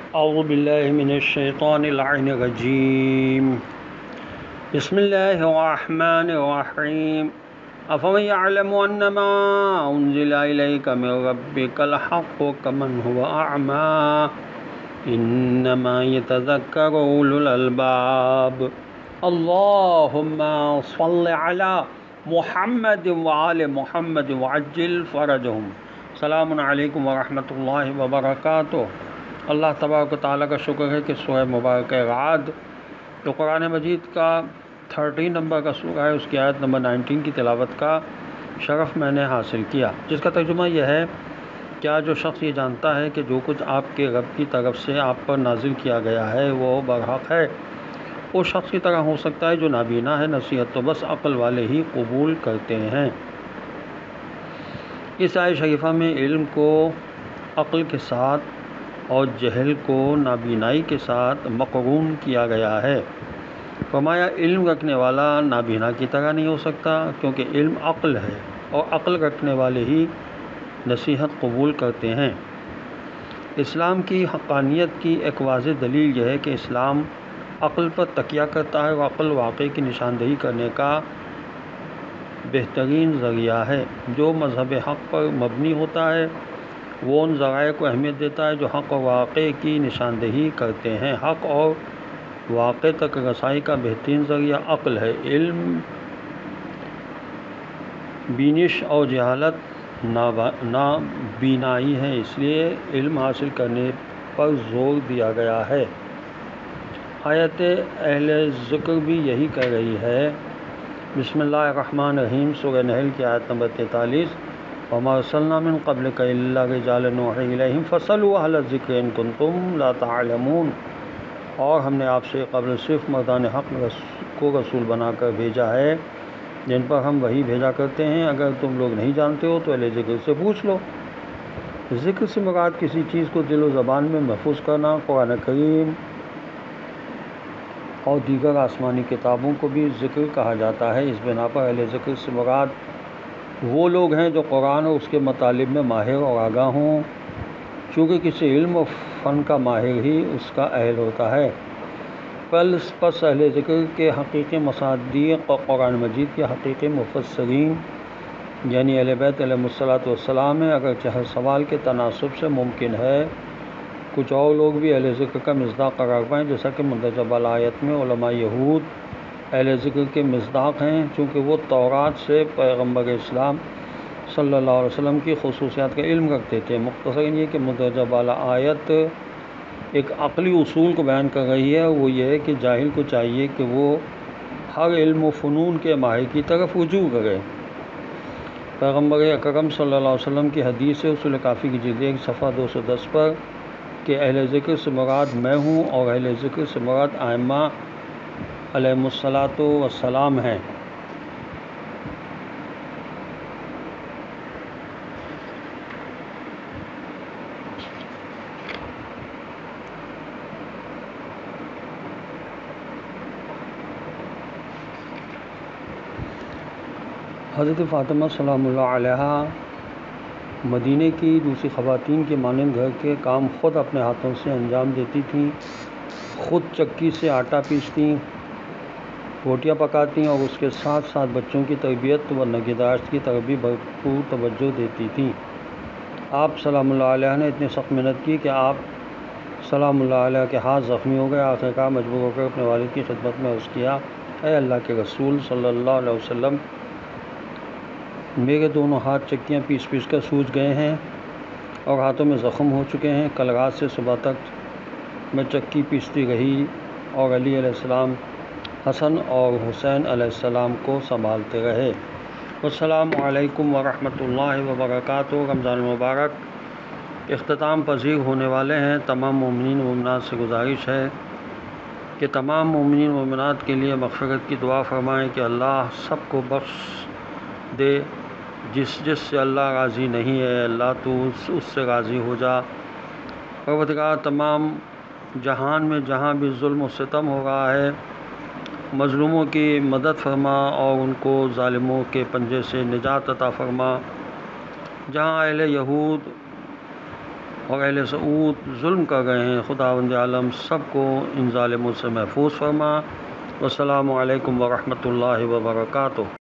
اعوذ باللہ من الشیطان اللعین الرجیم بسم اللہ الرحمن الرحیم افمن یعلم انما انزل الیک من ربک الحق کمن هو اعمی انما یتذکر اولو الالباب اللہم صل علی محمد وآل محمد وعجل فرجہم۔ السلام علیکم ورحمۃ اللہ وبرکاتہ۔ اللہ تبارک و تعالیٰ کا شکر ہے کہ سورہ مبارکہ رعد جو قرآن مجید کا 13 نمبر کا سورہ ہے، اس کی آیت نمبر 19 کی تلاوت کا شرف میں نے حاصل کیا، جس کا ترجمہ یہ ہے: کیا جو شخص یہ جانتا ہے کہ جو کچھ آپ کے رب کی طرف سے آپ پر نازل کیا گیا ہے وہ برحق ہے، اس شخص کی طرح ہو سکتا ہے جو نابینا ہے؟ نصیحت تو بس عقل والے ہی قبول کرتے ہیں۔ اس آیت شریفہ میں علم کو عقل کے ساتھ اور جہل کو نابینائی کے ساتھ مقرون کیا گیا ہے۔ فرمایا علم رکھنے والا نابینا کی طرح نہیں ہو سکتا، کیونکہ علم عقل ہے اور عقل رکھنے والے ہی نصیحت قبول کرتے ہیں۔ اسلام کی حقانیت کی ایک واضح دلیل یہ ہے کہ اسلام عقل پر تکیہ کرتا ہے اور عقل واقعے کی نشاندہی کرنے کا بہترین ذریعہ ہے۔ جو مذہب حق پر مبنی ہوتا ہے وہ ان ذرائع کو اہمیت دیتا ہے جو حق اور واقعے کی نشاندہی کرتے ہیں۔ حق اور واقعے تک رسائی کا بہترین ذریعہ عقل ہے۔ علم بینش اور جہالت نابینائی ہے، اس لیے علم حاصل کرنے پر زور دیا گیا ہے۔ آیت اہل ذکر بھی یہی کہہ رہی ہے۔ بسم اللہ الرحمن الرحیم، سورہ نحل کی آیت نمبر 43۔ وَمَا أَرْسَلْنَا مِن قَبْلِكَ إِلَّا رِجَالًا نُوحِي إِلَيْهِمْ فَاسْأَلُوا أَهْلَ الذِّكْرِ إِن كُنتُمْ لَا تَعْلَمُونَ۔ اور ہم نے آپ سے قبل صرف مردان حق کو رسول بنا کر بھیجا ہے جن پر ہم وحی بھیجا کرتے ہیں، اگر تم لوگ نہیں جانتے ہو تو اہل ذکر سے پوچھ لو۔ ذکر سے مراد کسی چیز کو دل و زبان میں محفوظ کرنا۔ قرآن کریم اور دیگر آسمانی کتابوں کو بھی ذکر کہا جاتا ہے۔ اس بنا پر اہل ذکر سے مراد وہ لوگ ہیں جو قرآن اور اس کے مطالب میں ماہر اور آگاہ ہوں، چونکہ کسی علم و فن کا ماہر ہی اس کا اہل ہوتا ہے۔ پس اہل ذکر کے حقیقی مصداق اور قرآن مجید کے حقیقی مفسرین یعنی اہل بیت علیہم السلام ہیں، اگرچہ ہر سوال کے تناسب سے ممکن ہے کچھ اور لوگ بھی اہل ذکر کا مصداق قرار پائیں، جیسا کہ مندرجہ بالا آیت میں علماء یہود اہل ذکر کے مصداق ہیں، چونکہ وہ تورات سے پیغمبر اسلام صلی اللہ علیہ وسلم کی خصوصیات کا علم رکھتے تھے۔ مختصراً یہ کہ مندرجہ بالا آیت ایک عقلی اصول کو بیان کر رہی ہے، وہ یہ ہے کہ جاہل کو چاہیے کہ وہ ہر علم و فنون کے ماہر کی طرف رجوع کرے۔ پیغمبر اکرم صلی اللہ علیہ وسلم کی حدیث ہے اصول کافی کی جلد 1 صفحہ 210 پر کہ اہل ذکر سے مراد میں ہوں اور اہل ذکر سے مراد ائمہ علیہم السلام ہیں۔ حضرت فاطمہ سلام اللہ علیہا مدینہ کی دوسری خواتین کے مانند گھر کے کام خود اپنے ہاتھوں سے انجام دیتی تھیں، خود چکی سے آٹا پیستیں، روٹیاں پکاتی اور اس کے ساتھ ساتھ بچوں کی تربیت و نگہداشت کی طرف بھی بھرپور توجہ دیتی تھیں۔ آپ سلام اللہ علیہ نے اتنی سخت محنت کی کہ آپ سلام اللہ علیہ کے ہاتھ زخمی ہو گئے۔ آخرکار مجبور ہو کر اپنے والد کی خدمت میں عرض کیا: اے اللہ کے رسول صلی اللہ علیہ وسلم، میرے دونوں ہاتھ چکیاں پیس پیس کر سوج گئے ہیں اور ہاتھوں میں زخم ہو چکے ہیں۔ کل رات سے صبح تک میں چکی پیستی رہی اور علی علیہ السلام حسن اور حسین علیہ السلام کو سنبھالتے رہے۔ السلام علیکم ورحمۃ اللہ وبرکاتہ۔ رمضان المبارک اختتام پذیر ہونے والے ہیں۔ تمام مومنین و مومنات سے گزارش ہے کہ تمام مومنین و مومنات کے لیے مغفرت کی دعا فرمائیں کہ اللہ سب کو بخش دے۔ جس سے اللہ راضی نہیں ہے اللہ تو اس سے راضی ہو جا۔ پروردگار تمام جہان میں جہاں بھی ظلم و ستم ہو رہا ہے مظلوموں کی مدد فرما اور ان کو ظالموں کے پنجے سے نجات عطا فرما۔ جہاں اہل یہود اور اہل سعود ظلم کر رہے ہیں، خداوند عالم سب کو ان ظالموں سے محفوظ فرما۔ والسلام علیکم ورحمۃ اللہ وبرکاتہ۔